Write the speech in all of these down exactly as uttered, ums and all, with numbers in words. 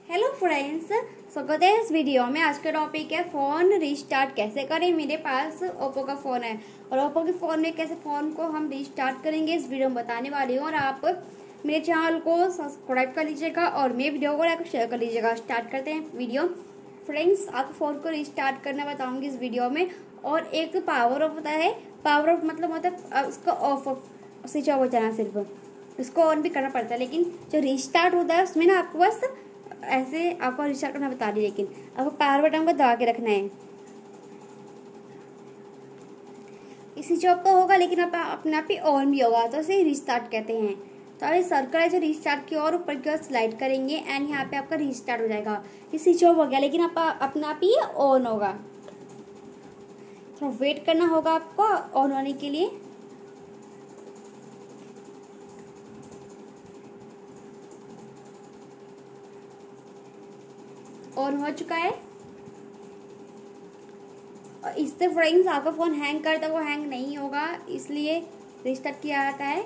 Hello friends, स्वागत है इस वीडियो में। आज का टॉपिक है फ़ोन रिस्टार्ट कैसे करें। मेरे पास ओप्पो का फ़ोन है और ओप्पो के फ़ोन में कैसे फ़ोन को हम रिस्टार्ट करेंगे इस वीडियो में बताने वाली हूँ। और आप मेरे चैनल को सब्सक्राइब कर लीजिएगा और मेरे वीडियो को लाइक शेयर कर लीजिएगा। स्टार्ट करते हैं वीडियो। फ्रेंड्स, आप फ़ोन को रिस्टार्ट करना बताऊँगी इस वीडियो में। और एक पावर ऑफ होता है, पावर ऑफ मतलब होता है उसका ऑफ ऑफ स्विच ऑफ हो जाना, सिर्फ उसको ऑन भी करना पड़ता है। लेकिन जो रिस्टार्ट होता है उसमें ना आपको बस ऐसे आपको रिस्टार्ट करना बता दी, लेकिन आपको पावर बटन को दबा के रखना है। इसी जॉब का होगा लेकिन आप अपने आप ही ऑन भी होगा, तो इसे रिस्टार्ट कहते हैं। तो आप सर्कल है जो रिस्टार्ट की और ऊपर की ओर स्लाइड करेंगे एंड यहाँ पे आपका रिस्टार्ट हो जाएगा। इसी जॉब हो गया लेकिन आप अपने आप ही ऑन होगा। तो वेट करना होगा आपको ऑन होने के लिए। ऑन हो चुका है। और इससे फ्रेंड्स आपका फ़ोन हैंग करता है वो हैंग नहीं होगा, इसलिए रिस्टार्ट किया जाता है।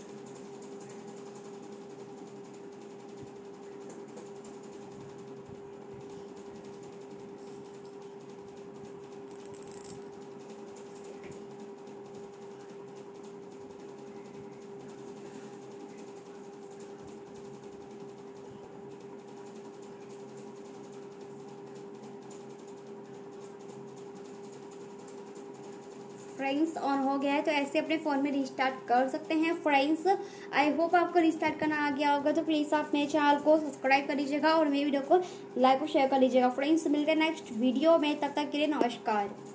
फ्रेंड्स, ऑन हो गया है तो ऐसे अपने फ़ोन में रिस्टार्ट कर सकते हैं। फ्रेंड्स, आई होप आपको रिस्टार्ट करना आ गया होगा। तो प्लीज़ आप मेरे चैनल को सब्सक्राइब कर लीजिएगा और मेरी वीडियो को लाइक और शेयर कर लीजिएगा। फ्रेंड्स, मिलते हैं नेक्स्ट वीडियो में, तब तक के लिए नमस्कार।